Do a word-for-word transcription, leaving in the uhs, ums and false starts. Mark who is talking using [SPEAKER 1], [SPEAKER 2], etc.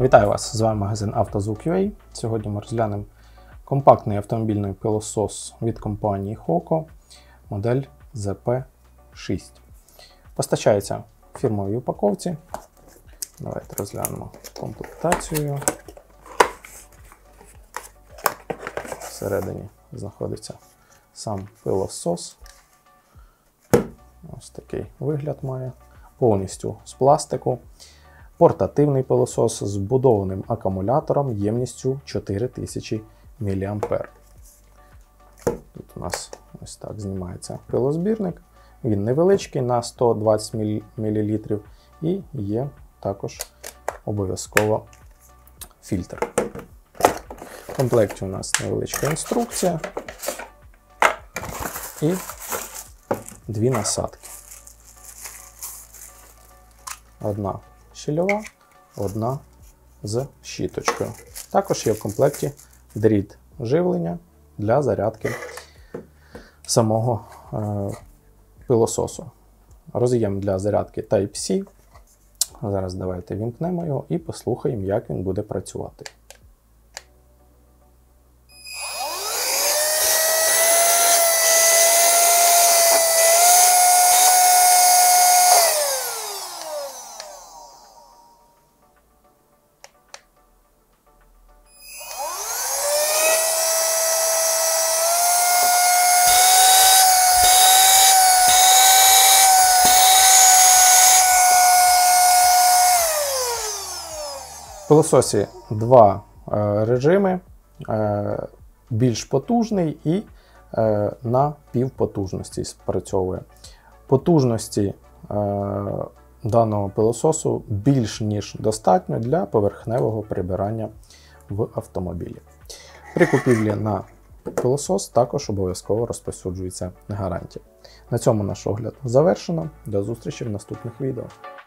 [SPEAKER 1] Вітаю вас! З вами магазин «Автозвук.ua». Сьогодні ми розглянемо компактний автомобільний пилосос від компанії Hoco, модель зет пі шість. Постачається в фірмовій упаковці. Давайте розглянемо комплектацію. Всередині знаходиться сам пилосос. Ось такий вигляд має. Повністю з пластику. Портативний пилосос з вбудованим акумулятором ємністю чотири тисячі міліампер. Тут у нас ось так знімається пилозбірник. Він невеличкий на сто двадцять мілілітрів і є також обов'язково фільтр. В комплекті у нас невеличка інструкція і дві насадки. Одна щільова, одна з щіточкою. Також є в комплекті дріт живлення для зарядки самого е, пилососу. Роз'єм для зарядки Type-C. Зараз давайте вімкнемо його і послухаємо, як він буде працювати. В пилососі два е, режими, е, більш потужний і е, на півпотужності спрацьовує. Потужності е, даного пилососу більш ніж достатньо для поверхневого прибирання в автомобілі. При купівлі на пилосос також обов'язково розповсюджується гарантія. На цьому наш огляд завершено. До зустрічі в наступних відео.